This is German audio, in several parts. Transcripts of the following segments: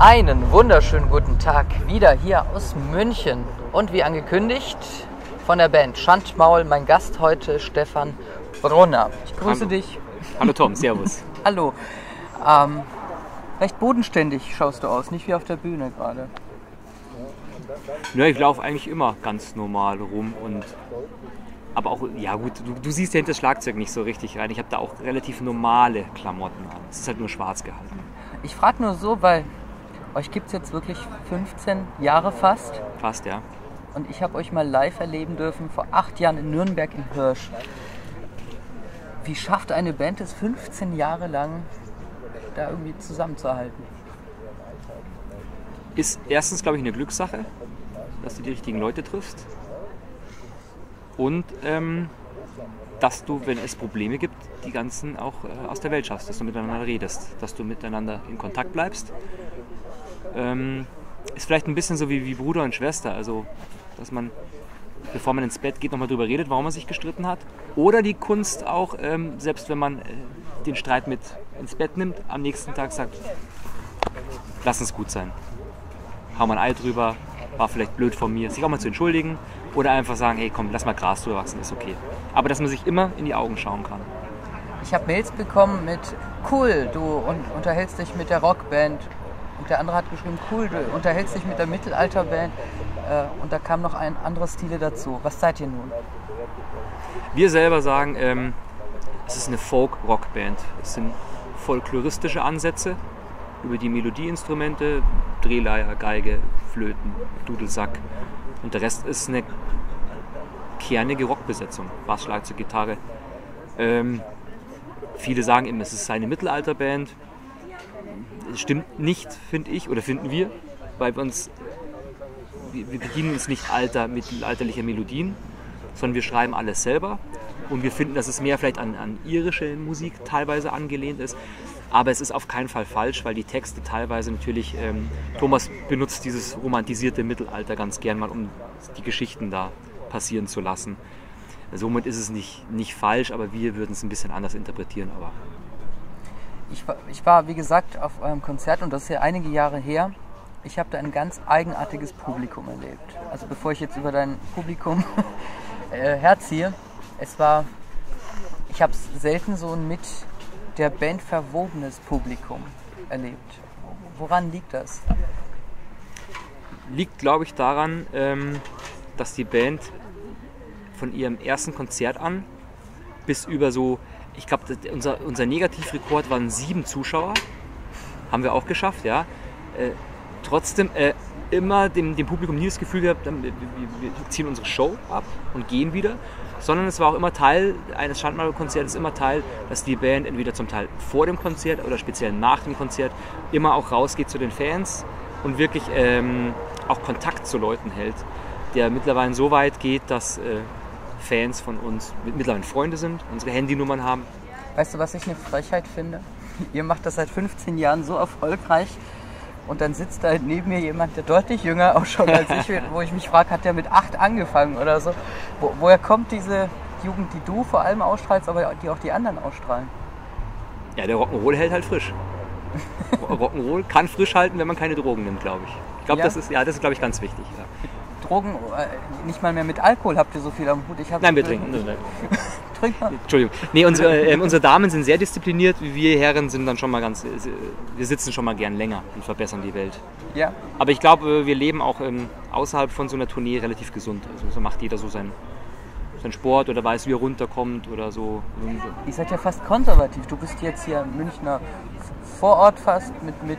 Einen wunderschönen guten Tag wieder hier aus München und wie angekündigt von der Band Schandmaul, mein Gast heute Stefan Brunner. Ich grüße dich. Hallo Tom, servus. Hallo. Recht bodenständig schaust du aus, nicht wie auf der Bühne gerade. Ja, ich laufe eigentlich immer ganz normal rum aber auch, ja gut, du siehst ja hinter das Schlagzeug nicht so richtig rein. Ich habe da auch relativ normale Klamotten an. Es ist halt nur schwarz gehalten. Ich frage nur so, weil euch gibt es jetzt wirklich 15 Jahre fast. Fast, ja. Und ich habe euch mal live erleben dürfen vor 8 Jahren in Nürnberg im Hirsch. Wie schafft eine Band es 15 Jahre lang, da irgendwie zusammenzuhalten? Ist erstens, glaube ich, eine Glückssache, dass du die richtigen Leute triffst. Und dass du, wenn es Probleme gibt, die ganzen auch aus der Welt schaffst, dass du miteinander redest, dass du miteinander in Kontakt bleibst. Ist vielleicht ein bisschen so wie Bruder und Schwester, also dass man, bevor man ins Bett geht, nochmal drüber redet, warum man sich gestritten hat. Oder die Kunst auch, selbst wenn man den Streit mit ins Bett nimmt, am nächsten Tag sagt, lass uns gut sein. Hau mal ein Ei drüber, war vielleicht blöd von mir, sich auch mal zu entschuldigen. Oder einfach sagen, hey komm, lass mal Gras drüber wachsen, ist okay. Aber dass man sich immer in die Augen schauen kann. Ich habe Mails bekommen mit cool, du unterhältst dich mit der Rockband. Und der andere hat geschrieben, cool, du unterhältst dich mit der Mittelalterband. Und da kam noch ein anderes Stile dazu. Was seid ihr nun? Wir selber sagen, es ist eine Folk-Rock-Band. Es sind folkloristische Ansätze über die Melodieinstrumente, Drehleier, Geige, Flöten, Dudelsack. Und der Rest ist eine kernige Rockbesetzung, Bass, Schlagzeug, Gitarre. Viele sagen immer, es ist eine Mittelalterband. Das stimmt nicht, finde ich, oder finden wir, weil wir bedienen uns nicht mittelalterlicher Melodien, sondern wir schreiben alles selber. Und wir finden, dass es mehr vielleicht an irische Musik teilweise angelehnt ist. Aber es ist auf keinen Fall falsch, weil die Texte teilweise natürlich, Thomas benutzt dieses romantisierte Mittelalter ganz gern mal, um die Geschichten da passieren zu lassen. Somit ist es nicht falsch, aber wir würden es ein bisschen anders interpretieren. Aber ich war, wie gesagt, auf eurem Konzert und das ist ja einige Jahre her. Ich habe da ein ganz eigenartiges Publikum erlebt. Also bevor ich jetzt über dein Publikum herziehe, ich habe selten so ein mit der Band verwobenes Publikum erlebt. Woran liegt das? Liegt, glaube ich, daran, dass die Band von ihrem ersten Konzert an bis über so, ich glaube, unser Negativrekord waren 7 Zuschauer. Haben wir auch geschafft, ja. Trotzdem immer dem Publikum nie das Gefühl gehabt, wir ziehen unsere Show ab und gehen wieder. Sondern es war auch immer Teil eines Schandmaul-Konzerts, dass die Band entweder zum Teil vor dem Konzert oder speziell nach dem Konzert immer auch rausgeht zu den Fans und wirklich auch Kontakt zu Leuten hält, der mittlerweile so weit geht, dass Fans von uns mittlerweile Freunde sind, unsere Handynummern haben. Weißt du, was ich eine Frechheit finde? Ihr macht das seit 15 Jahren so erfolgreich und dann sitzt da halt neben mir jemand, der deutlich jünger ausschaut als ich, wo ich mich frage, hat der mit 8 angefangen oder so? Woher kommt diese Jugend, die du vor allem ausstrahlst, aber die auch die anderen ausstrahlen? Ja, der Rock'n'Roll hält halt frisch. Rock'n'Roll kann frisch halten, wenn man keine Drogen nimmt, glaube ich. Ich glaube, das ist, glaube ich, ganz wichtig. Ja. Drogen, nicht mal mehr mit Alkohol habt ihr so viel am Hut. Nein, wir trinken. Nein. Trink mal. Entschuldigung. Nee, unsere Damen sind sehr diszipliniert. Wir Herren sind dann schon mal wir sitzen schon mal gern länger und verbessern die Welt. Ja. Aber ich glaube, wir leben auch außerhalb von so einer Tournee relativ gesund. Also so macht jeder so seinen Sport oder weiß, wie er runterkommt oder so. Ihr seid ja fast konservativ. Du bist jetzt hier im Münchner Vorort fast mit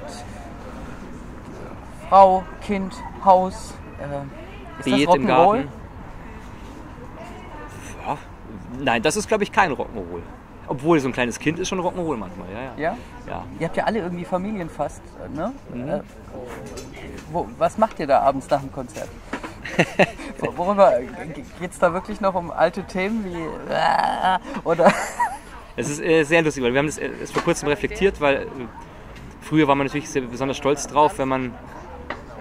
Frau, Kind, Haus. Ist das Rock'n'Roll? Im Garten. Ja. Nein, das ist, glaube ich, kein Rock'n'Roll. Obwohl, so ein kleines Kind ist schon Rock'n'Roll manchmal. Ja? Ihr habt ja alle irgendwie Familien fast, ne? Mhm. Was macht ihr da abends nach dem Konzert? Worüber geht's da wirklich noch um alte Themen wie oder? Es ist sehr lustig, weil wir haben das vor kurzem reflektiert, weil früher war man natürlich sehr besonders stolz drauf, wenn man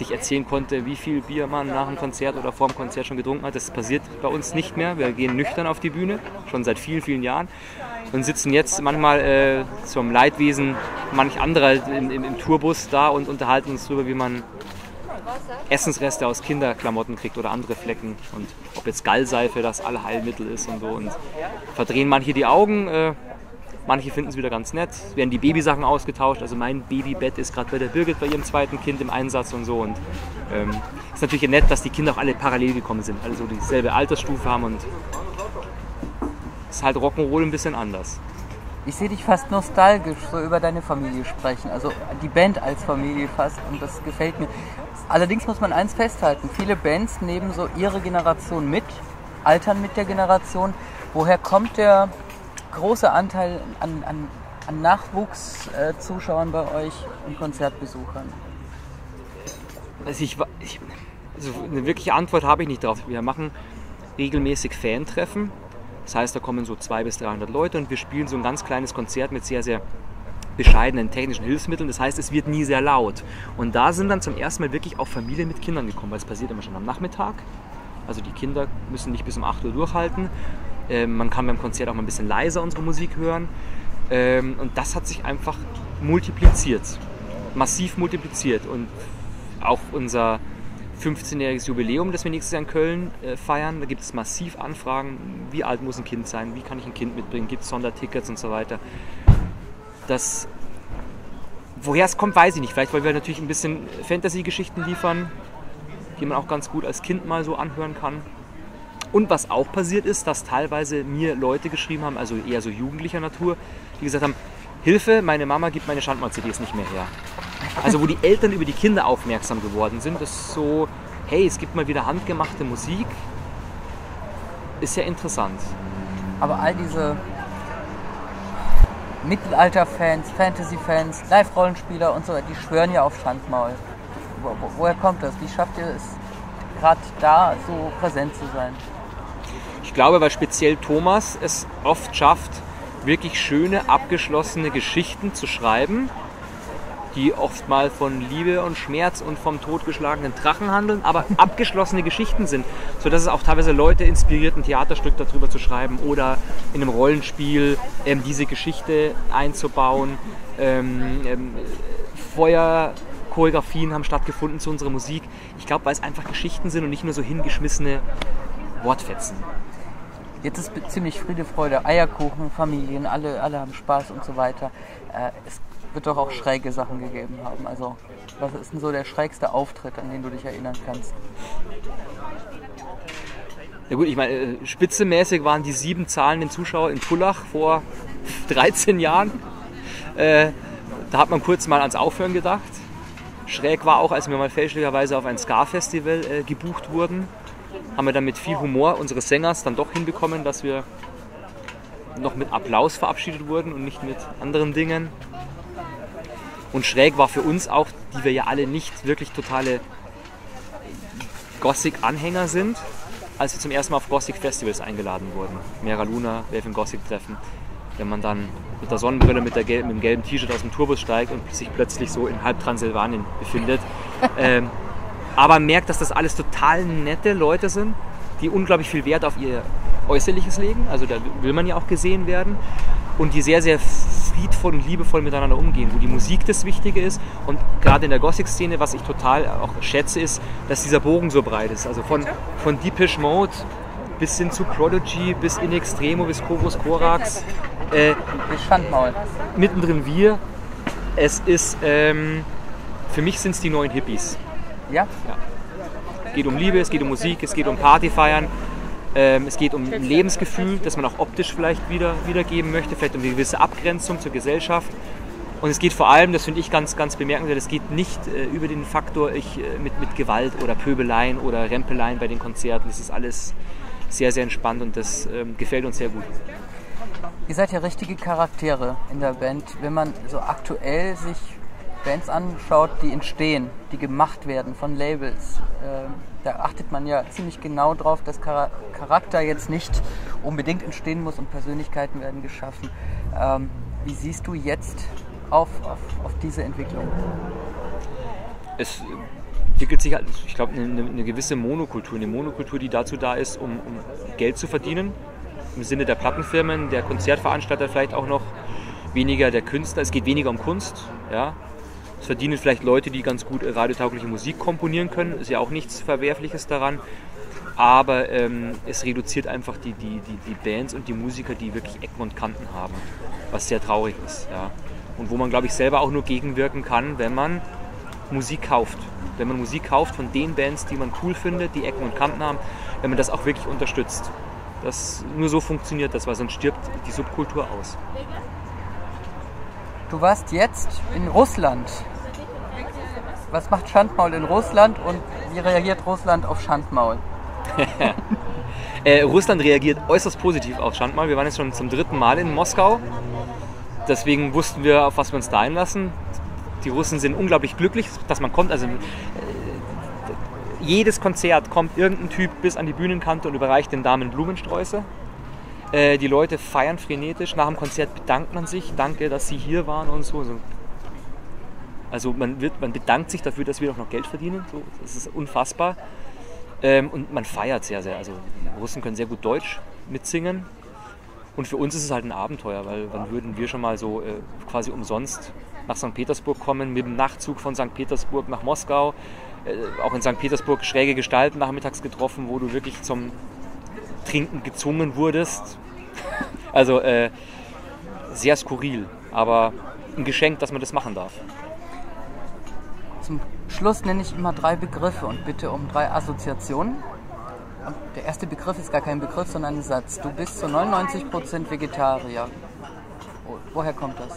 sich erzählen konnte, wie viel Bier man nach dem Konzert oder vor dem Konzert schon getrunken hat. Das passiert bei uns nicht mehr. Wir gehen nüchtern auf die Bühne, schon seit vielen, vielen Jahren. Und sitzen jetzt manchmal zum Leidwesen manch anderer im Tourbus da und unterhalten uns darüber, wie man Essensreste aus Kinderklamotten kriegt oder andere Flecken. Und ob jetzt Gallseife das Allheilmittel ist und so. Und verdrehen manche die Augen. Manche finden es wieder ganz nett, werden die Babysachen ausgetauscht. Also mein Babybett ist gerade bei der Birgit bei ihrem zweiten Kind im Einsatz und so. Und ist natürlich nett, dass die Kinder auch alle parallel gekommen sind, alle so dieselbe Altersstufe haben und ist halt Rock'n'Roll ein bisschen anders. Ich sehe dich fast nostalgisch so über deine Familie sprechen, also die Band als Familie fast, und das gefällt mir. Allerdings muss man eins festhalten, viele Bands nehmen so ihre Generation mit, altern mit der Generation. Woher kommt der große Anteil an Nachwuchszuschauern bei euch und Konzertbesuchern? Also eine wirkliche Antwort habe ich nicht drauf. Wir machen regelmäßig Fantreffen. Das heißt, da kommen so 200 bis 300 Leute und wir spielen so ein ganz kleines Konzert mit sehr, sehr bescheidenen technischen Hilfsmitteln. Das heißt, es wird nie sehr laut. Und da sind dann zum ersten Mal wirklich auch Familien mit Kindern gekommen, weil es passiert immer schon am Nachmittag. Also die Kinder müssen nicht bis um 8 Uhr durchhalten. Man kann beim Konzert auch mal ein bisschen leiser unsere Musik hören. Und das hat sich einfach multipliziert. Massiv multipliziert. Und auch unser 15-jähriges Jubiläum, das wir nächstes Jahr in Köln feiern. Da gibt es massiv Anfragen, wie alt muss ein Kind sein, wie kann ich ein Kind mitbringen, gibt es Sondertickets und so weiter. Woher es kommt, weiß ich nicht. Vielleicht, weil wir natürlich ein bisschen Fantasy-Geschichten liefern, die man auch ganz gut als Kind mal so anhören kann. Und was auch passiert ist, dass teilweise mir Leute geschrieben haben, also eher so jugendlicher Natur, die gesagt haben, Hilfe, meine Mama gibt meine Schandmaul-CDs nicht mehr her. Also wo die Eltern über die Kinder aufmerksam geworden sind, das ist so, hey, es gibt mal wieder handgemachte Musik, ist ja interessant. Aber all diese Mittelalter-Fans, Fantasy-Fans, Live-Rollenspieler und so, die schwören ja auf Schandmaul. Woher kommt das? Wie schafft ihr es, gerade da so präsent zu sein? Ich glaube, weil speziell Thomas es oft schafft, wirklich schöne, abgeschlossene Geschichten zu schreiben, die oft mal von Liebe und Schmerz und vom totgeschlagenen Drachen handeln, aber abgeschlossene Geschichten sind, sodass es auch teilweise Leute inspiriert, ein Theaterstück darüber zu schreiben oder in einem Rollenspiel diese Geschichte einzubauen. Feuerchoreografien haben stattgefunden zu unserer Musik. Ich glaube, weil es einfach Geschichten sind und nicht nur so hingeschmissene Wortfetzen. Jetzt ist ziemlich Friede, Freude, Eierkuchen, Familien, alle haben Spaß und so weiter. Es wird doch auch schräge Sachen gegeben haben. Also, was ist denn so der schrägste Auftritt, an den du dich erinnern kannst? Ja gut, ich meine, spitzemäßig waren die 7 zahlenden Zuschauer in Pullach vor 13 Jahren. Da hat man kurz mal ans Aufhören gedacht. Schräg war auch, als wir mal fälschlicherweise auf ein Ska-Festival gebucht wurden. Haben wir dann mit viel Humor unseres Sängers dann doch hinbekommen, dass wir noch mit Applaus verabschiedet wurden und nicht mit anderen Dingen. Und schräg war für uns auch, die wir ja alle nicht wirklich totale Gothic-Anhänger sind, als wir zum ersten Mal auf Gothic-Festivals eingeladen wurden. Mera Luna, Welfen Gothic-Treffen. Wenn man dann mit der Sonnenbrille, mit dem gelben T-Shirt aus dem Tourbus steigt und sich plötzlich so in halb Transsilvanien befindet. Aber merkt, dass das alles total nette Leute sind, die unglaublich viel Wert auf ihr Äußerliches legen. Also da will man ja auch gesehen werden. Und die sehr, sehr friedvoll und liebevoll miteinander umgehen, wo die Musik das Wichtige ist. Und gerade in der Gothic-Szene, was ich total auch schätze, ist, dass dieser Bogen so breit ist. Also von Depeche Mode bis hin zu Prodigy, bis In Extremo, bis Chorus Corax. Bis Schandmaul. Mittendrin wir. Es ist, für mich sind es die neuen Hippies. Ja? Ja. Es geht um Liebe, es geht um Musik, es geht um Partyfeiern. Es geht um ein Lebensgefühl, das man auch optisch vielleicht wiedergeben möchte, vielleicht um eine gewisse Abgrenzung zur Gesellschaft. Und es geht vor allem, das finde ich ganz, ganz bemerkenswert, es geht nicht über den Faktor mit Gewalt oder Pöbeleien oder Rempeleien bei den Konzerten. Das ist alles sehr, sehr entspannt und das gefällt uns sehr gut. Ihr seid ja richtige Charaktere in der Band. Wenn man so aktuell sich Bands anschaut, die entstehen, die gemacht werden von Labels, da achtet man ja ziemlich genau drauf, dass Charakter jetzt nicht unbedingt entstehen muss und Persönlichkeiten werden geschaffen. Wie siehst du jetzt auf diese Entwicklung? entwickelt sich halt, ich glaube, eine gewisse Monokultur. Eine Monokultur, die dazu da ist, um Geld zu verdienen. Im Sinne der Plattenfirmen, der Konzertveranstalter vielleicht auch noch, weniger der Künstler. Es geht weniger um Kunst. Ja. Es verdienen vielleicht Leute, die ganz gut radiotaugliche Musik komponieren können. Ist ja auch nichts Verwerfliches daran. Aber es reduziert einfach die Bands und die Musiker, die wirklich Ecken und Kanten haben. Was sehr traurig ist. Ja. Und wo man, glaube ich, selber auch nur gegenwirken kann, wenn man Musik kauft. Wenn man Musik kauft von den Bands, die man cool findet, die Ecken und Kanten haben, wenn man das auch wirklich unterstützt. Nur so funktioniert das, weil sonst stirbt die Subkultur aus. Du warst jetzt in Russland. Was macht Schandmaul in Russland und wie reagiert Russland auf Schandmaul? Russland reagiert äußerst positiv auf Schandmaul. Wir waren jetzt schon zum 3. Mal in Moskau. Deswegen wussten wir, auf was wir uns da einlassen. Die Russen sind unglaublich glücklich, dass man kommt. Also jedes Konzert kommt irgendein Typ bis an die Bühnenkante und überreicht den Damen Blumensträuße. Die Leute feiern frenetisch. Nach dem Konzert bedankt man sich. Danke, dass Sie hier waren und so. Also man bedankt sich dafür, dass wir doch noch Geld verdienen. So, das ist unfassbar. Und man feiert sehr, sehr. Also die Russen können sehr gut Deutsch mitsingen. Und für uns ist es halt ein Abenteuer, weil wann würden wir schon mal so quasi umsonst nach St. Petersburg kommen, mit dem Nachtzug von St. Petersburg nach Moskau. Auch in St. Petersburg schräge Gestalten nachmittags getroffen, wo du wirklich zum Trinken gezwungen wurdest. Also sehr skurril, aber ein Geschenk, dass man das machen darf. Zum Schluss nenne ich immer 3 Begriffe und bitte um 3 Assoziationen. Und der erste Begriff ist gar kein Begriff, sondern ein Satz. Du bist zu 99% Vegetarier. Woher kommt das?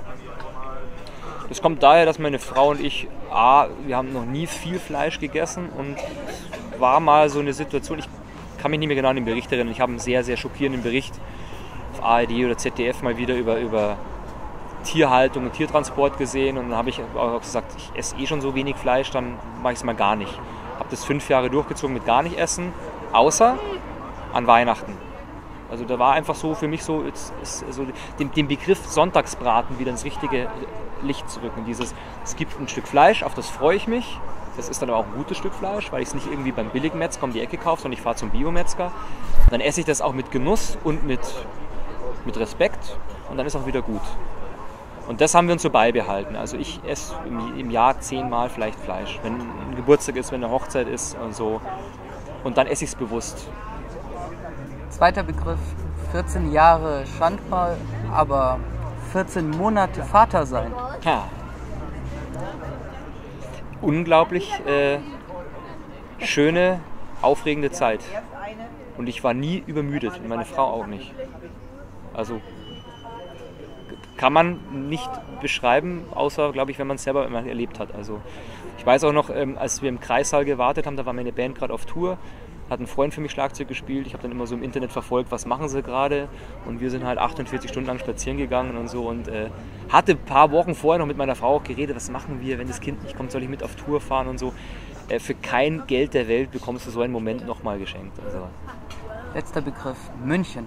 Das kommt daher, dass meine Frau und ich, wir haben noch nie viel Fleisch gegessen und es war mal so eine Situation, ich kann mich nicht mehr genau an den Bericht erinnern, ich habe einen sehr, sehr schockierenden Bericht auf ARD oder ZDF mal wieder über Tierhaltung und Tiertransport gesehen und dann habe ich auch gesagt, ich esse eh schon so wenig Fleisch, dann mache ich es mal gar nicht. Habe das 5 Jahre durchgezogen mit gar nicht essen, außer an Weihnachten. Also da war einfach so für mich so, den Begriff Sonntagsbraten wieder ins richtige Licht zu rücken. Es gibt ein Stück Fleisch, auf das freue ich mich. Das ist dann aber auch ein gutes Stück Fleisch, weil ich es nicht irgendwie beim Billigmetzger um die Ecke kaufe, sondern ich fahre zum Biometzger. Dann esse ich das auch mit Genuss und mit Respekt und dann ist auch wieder gut. Und das haben wir uns so beibehalten. Also ich esse im Jahr 10 Mal vielleicht Fleisch, wenn ein Geburtstag ist, wenn eine Hochzeit ist und so. Und dann esse ich es bewusst. Zweiter Begriff, 14 Jahre Schandmaul, aber 14 Monate Vater sein. Ja. Unglaublich schöne, aufregende Zeit. Und ich war nie übermüdet, und meine Frau auch nicht. Also kann man nicht beschreiben, außer, glaube ich, wenn man es selber immer erlebt hat. Also ich weiß auch noch, als wir im Kreissaal gewartet haben, da war meine Band gerade auf Tour, hat ein Freund für mich Schlagzeug gespielt. Ich habe dann immer so im Internet verfolgt, was machen sie gerade. Und wir sind halt 48 Stunden lang spazieren gegangen und so. Und hatte ein paar Wochen vorher noch mit meiner Frau auch geredet, was machen wir, wenn das Kind nicht kommt, soll ich mit auf Tour fahren und so. Für kein Geld der Welt bekommst du so einen Moment nochmal geschenkt. Also. Letzter Begriff, München.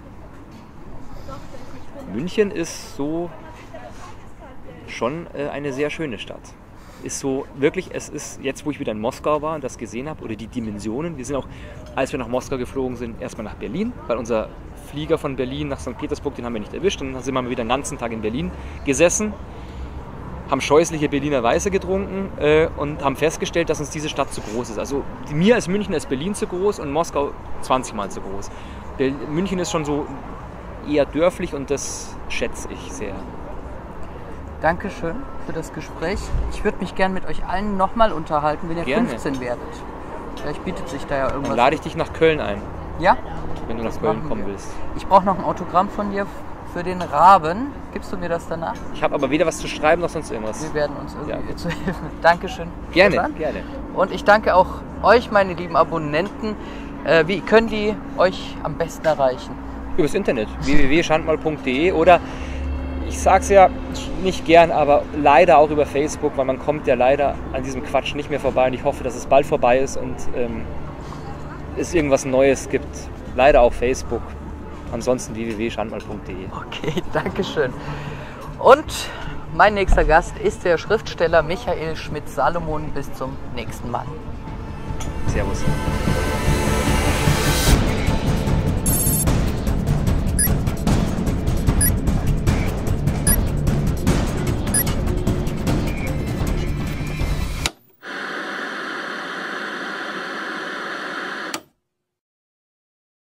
München ist so schon eine sehr schöne Stadt. Ist so wirklich, es ist jetzt, wo ich wieder in Moskau war und das gesehen habe, oder die Dimensionen. Wir sind auch, als wir nach Moskau geflogen sind, erstmal nach Berlin, weil unser Flieger von Berlin nach St. Petersburg, den haben wir nicht erwischt. Und dann sind wir wieder den ganzen Tag in Berlin gesessen, haben scheußliche Berliner Weiße getrunken und haben festgestellt, dass uns diese Stadt zu groß ist. Also mir als München ist Berlin zu groß und Moskau 20 Mal zu groß. München ist schon so eher dörflich und das schätze ich sehr. Dankeschön für das Gespräch. Ich würde mich gern mit euch allen nochmal unterhalten, wenn ihr Gerne. 15 werdet. Vielleicht bietet sich da ja irgendwas. Dann lade ich dich nach Köln ein, Ja? wenn du nach Köln kommen willst. Ich brauche noch ein Autogramm von dir für den Raben. Gibst du mir das danach? Ich habe aber weder was zu schreiben noch sonst irgendwas. Wir werden uns irgendwie Ja. zu helfen. Dankeschön. Gerne, Stefan. gerne. Und ich danke auch euch, meine lieben Abonnenten. Wie können die euch am besten erreichen? Übers Internet, www.schandmaul.de oder ich sag's ja nicht gern, aber leider auch über Facebook, weil man kommt ja leider an diesem Quatsch nicht mehr vorbei und ich hoffe, dass es bald vorbei ist und es irgendwas Neues gibt. Leider auch Facebook. Ansonsten www.schandmaul.de. Okay, Dankeschön. Und mein nächster Gast ist der Schriftsteller Michael Schmidt-Salomon. Bis zum nächsten Mal. Servus.